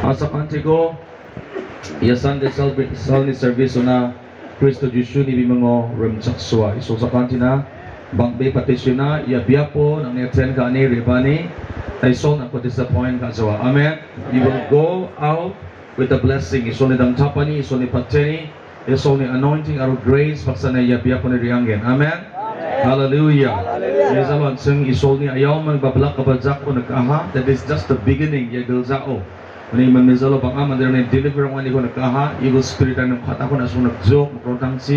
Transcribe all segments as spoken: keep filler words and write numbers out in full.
Asa kanti ko, iya Sunday service na Kristo Jesu ni bimango remchakswa. Iso sa kanti na, bangbe patisyon na, iya biyapo, nang ni-attend ka ni Ribani, ay so na ko disappoint ka sawa. Amen. You will go out with a blessing. Iso ni dang tapani, iso ni pateni, iso ni anointing, aro grace, paksa na iya biyapo ni Rianggen. Amen. Hallelujah. Yes, Lord. Sing isol ni ayaw man bablak kabadzak ko nagkaha. That is just the beginning. Ya gilzao. Ni man mizalo bang aman there ni deliver man ko nagkaha. Evil spirit ang kata ko na so nagjoke, makrotang si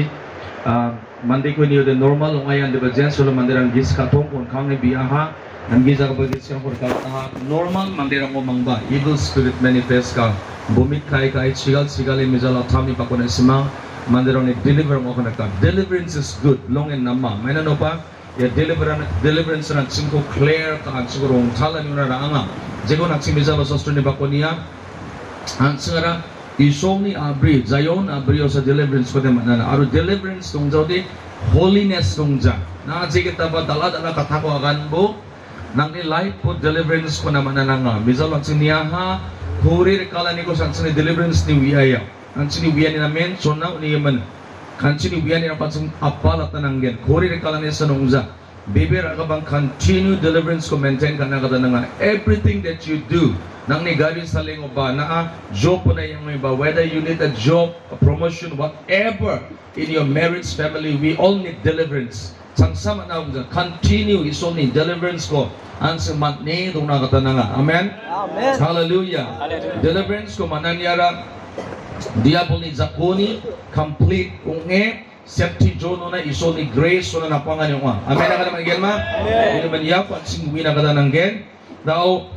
Monday ko niyo the normal ngayon di ba diyan solo mandirang gis katong kun kang ni biyaha. Ang giza ka bagis ko nagkaha. Normal mandirang mo mangba. Evil spirit manifest ka. Bumit kay kay sigal sigal ni mizalo tami pa ko na simang mandirang ni deliver mo ko nagka. Deliverance is good. Long and nama. May nano pa? Ya deliverance deliverance na singko clear ka ang siguro ang talan yun na raanga. Jego na simiza ba sa ni bako niya? Ang sigara isong ni abri. Zayon abri sa deliverance ko naman na. Aro deliverance tong jodi holiness tong ja. Na kita ba dala dala katako agan bo? Nang ni life po deliverance ko naman na nga. Bisa lang siniyaha hurir kala ni ko sa ni deliverance ni wiyaya. Ang siniwiyan ni namin, so na uniyaman. Kan siniwiyan ni naman sa apalat na nangyan. Kuri rin kala niya sa nungza. Baby, ka bang continue deliverance ko maintain ka na kada na nga. Everything that you do, nang nigari sa lingo ba, na job po na yung may ba, whether you need a job, a promotion, whatever, in your marriage, family, we all need deliverance. Sangsama na ako continue iso ni deliverance ko. Ang samat ni itong nakata na nga. Amen? Amen. Hallelujah. Hallelujah. Deliverance ko mananyara diabol ni zakoni complete kung e safety jono na iso ni grace so na napangan yung nga. Amen na ka naman gen ma? Amen. Ino man yapo at singwi na kada ng gen. Dao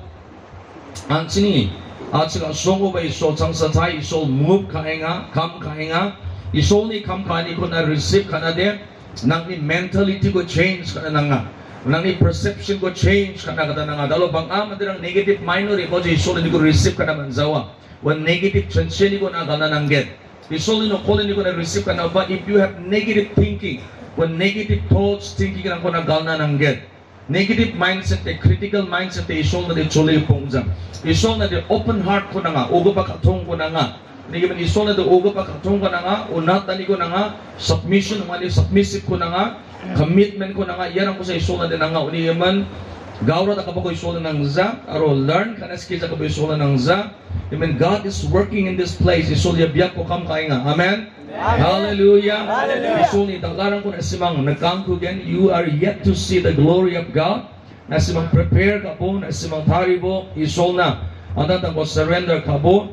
ang sini at sila songo ba iso sang satay iso move kaenga kam kaenga iso ni kam kani ko na receive ka na de nang ni mentality ko change ka na nga. Nang ni perception ko change ka na kada nga. Dalo bang ama dirang negative minor ko iso ni ko receive ka naman zawa. When negative tension ko na gana nang get. Isoli no calling ko na receive ka na ba if you have negative thinking, when negative thoughts thinking na ko na gana nang get. Negative mindset, the critical mindset, the isol na de chole pong jam. Isol na de open heart ko na nga, ugo pa katong ko na nga. Hindi man isol na de ugo pa katong ko na nga, unat tani ko na nga, submission, mali submissive ko na nga, commitment ko na nga, yan ang ko sa isol na de na nga. Hindi man Gaura ta kapag isol na ng za, aro learn ka na skills kapag isol na ng za. Amen. God is working in this place. Isol ya biyak ko kam kaya nga. Amen. Amen. Hallelujah. Hallelujah. Isol ni tanggaran ko na simang nagkangko again. You are yet to see the glory of God. Na simang prepare ka po, na simang taribo, isol na. Andatang ko surrender ka po.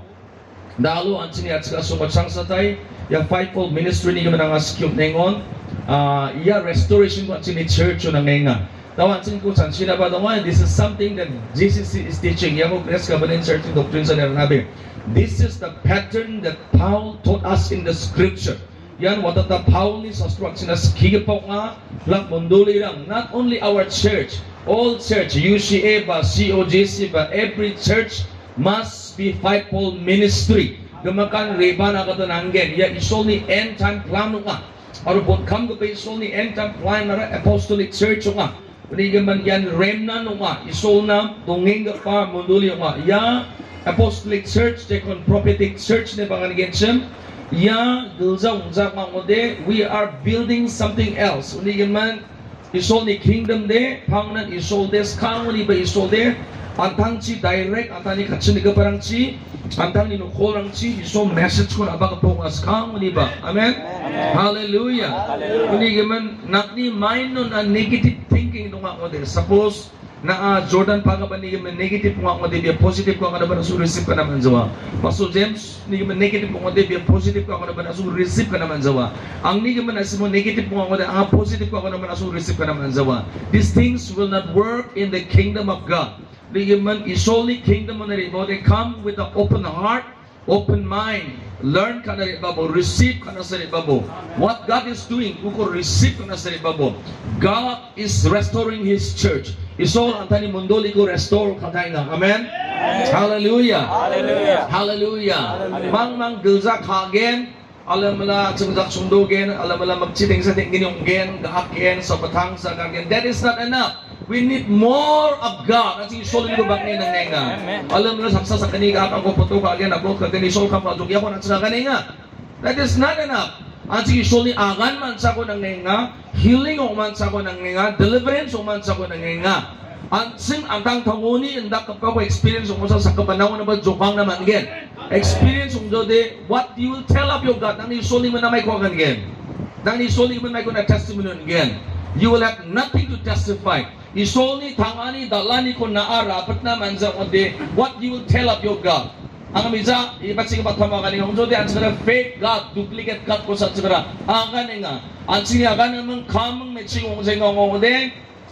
Dalo ang sini at saka sumatsang satay. Ya fivefold ministry ni naman ang askiyop nengon. Uh, ya restoration ko ang sini church o nang nga. Tawan sin ko san sina ba daw this is something that Jesus is teaching. Yamo kres ka ba nin certain doctrine sa nabi. This is the pattern that Paul taught us in the scripture. Yan what the Paul is instruction as Skigipa nga lak monduli lang. Not only our church, all church, U C A ba, C O J C ba, every church must be fivefold ministry. Gamakan reba na katananggen. Ya isol ni end time plano nga. Aro bon kam ko pa isol ni end time plan na apostolic church nga. Hindi man yan remna no nga, isol na, tunging pa, munduli nga. Ya, apostolic church, tekon prophetic church ni Panganigensyam. Ya, gulza, unza, mangode, we are building something else. Hindi man, isol ni kingdom de, panganan isol des, kanguli ba isol de, antang chi direct, antang ni katsuniga parang chi, antang ni nukorang chi, isol message ko na baka po as kanguli ba. Amen? Amen. Hallelujah. Hallelujah. Hindi man, nakni mind nun ang negative thinking nung ako din. Suppose na uh, Jordan pa ka ba ni negative kung ako din, positive kung ako na ba na receive ka naman zawa. Pastor James, ni negative kung ako din, positive kung ako na ba na receive ka naman zawa. Ang ni man as mo negative kung ako din, ang positive kung ako na ba na receive ka naman zawa. These things will not work in the kingdom of God. Di man isoli kingdom mo na rin. They come with an open heart, open mind. Learn ka na rin babo, receive ka na sa rin babo. What God is doing, kuko receive ka na sa rin babo. God is restoring His church. Isol ang tani mundoli ko restore ka tayo nga. Amen? Amen. Hallelujah. Hallelujah. Hallelujah. Mang mang gilza kagen, alam mo la sumdak sundugen, alam mo la magchiting sa ting ginyong gen, gaakyen, sa batang sa kagen. That is not enough. We need more of God. Ang isolin ko bakit nang nenga. Alam mo na saksa sa kaniga ako puto ka again upload ka kini sol ka pa jogi ako nang sa kaniga. That is not enough. Ang isolin agan man sa ko nang nenga, healing o man sa ko nang nenga, deliverance o man sa ko nang nenga. Ang sing ang tang tanguni indak ka ko experience mo sa kapanahon na ba jokang naman again. Experience mo jode what you will tell of your God. Nang isolin mo na may ko again. Nang isolin mo na may ko na testimony again. You will have nothing to testify. Isoli tangani dalani ko naara apat na manza ode what you will tell of your God. Ang amisa ibat sige patama kani ang jodi ang sigara fake God, duplicate God ko sa sigara. Ang kaninga ang siya kan namang kamang matching ang singa ngode.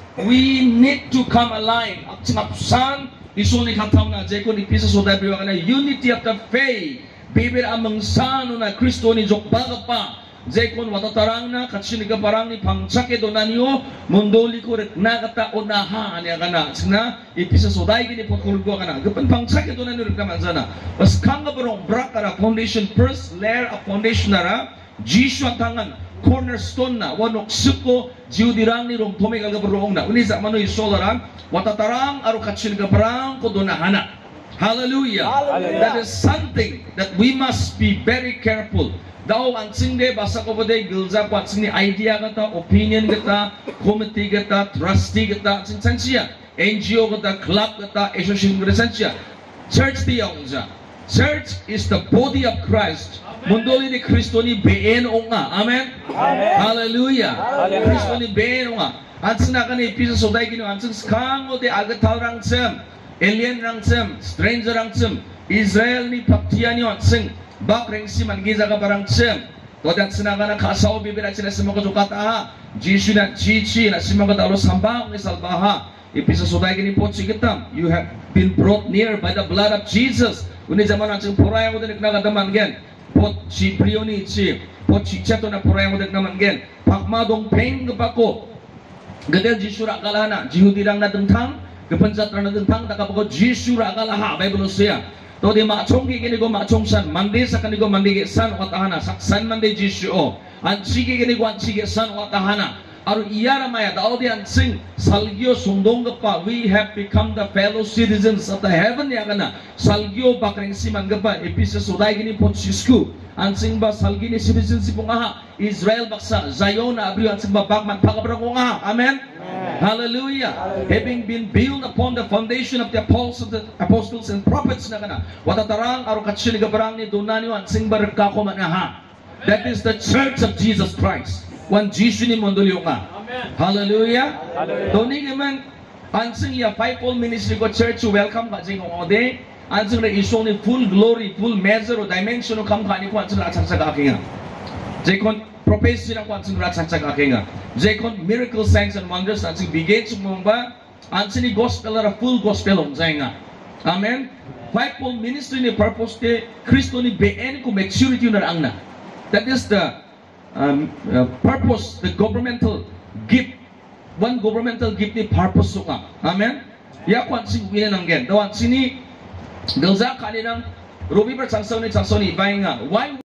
We need to come alive. Ang sinapsan isoli kataw na je ko ni pisa so dabi wa kana unity of the faith. Bibir amang sano na Kristo ni jokbaga pa. Zekon watatarang na katsiniga parang ni pangchake donanyo mondoli ko ret nagata onaha ani kana sina ipisa soday gini potkulgo kana gapan pangchake donanyo ret kaman sana bas kanga barong brakara foundation first layer of foundation nara jishu tangan cornerstone na wanok suko jiudirang ni rom tome galga barong na uni sa mano isolara watatarang aru katsiniga parang ko donahana. Hallelujah. Hallelujah. That is something that we must be very careful. Daw ang sinde basa ko bade gilza kwat sini idea kata opinion kata committee kata trustee kata sinsansia N G O kata club kata association kata church di angza. Church is the body of Christ. Mundoli ni Kristo ni been o nga. Amen. Hallelujah. Kristo ni been o nga. At sinakan ni pisa soday gino ang skang o de agatal rang sem alien rang sem stranger rang sem Israel ni paktian yo sing bak ring si mangiza ka parang sem to dan sinaga na kasaw bibira sila sa mga kata ha Jishu na chichi na si mga talo sambang ni salbaha ipisa suday gini pot sigitam you have been brought near by the blood of Jesus uni zaman ang sing puraya mo din nagadaman gen pot si prioni si pot si chato na puraya mo din naman gen pakmadong peng kapako gadel Jishu ra kalahana jihudirang na dentang kepenjat na dentang takapago Jishu ra kalaha Bible siya to di machong gini go machong san mandi sa kanigo mandi san watahana saksan mandi Jisoo an sige gini go an sige san watahana aru iyara maya daw di an sing salgyo sundong pa we have become the fellow citizens of the heaven ya kana salgyo bakring siman gapa episa suday gini potsisku an sing ba salgini citizenship nga Israel baksa Zion na abri an sing ba bakman pagabra ko nga amen. Hallelujah. Having been built upon the foundation of the apostles, the apostles and prophets na kana. Watatarang aru katsini gabarang ni donanyo an sing barka ko manaha. That is the church of Jesus Christ. Wan Jisu ni mondolyo nga. Hallelujah. Doni naman an sing ya fivefold ministry ko church welcome ka jing ode. An sing na iso ni full glory, full measure o dimension o kam kani ko an sing atsak sa akinga. Jekon prophecy na kung ansin ratsan sa kakinga. Jekon miracle signs and wonders ansin bigay sumumba ansin ni gospel ara full gospel on nga. Amen. Fivefold ministry ni purpose te Kristo ni been ko maturity na ang na. That is the um, uh, purpose, the governmental gift. One governmental gift ni purpose so nga. Amen. Ya kung ansin wina ng gen. Dawan sini galza kaninang Ruby per sangsaw ni sangsaw ni ibay nga. Why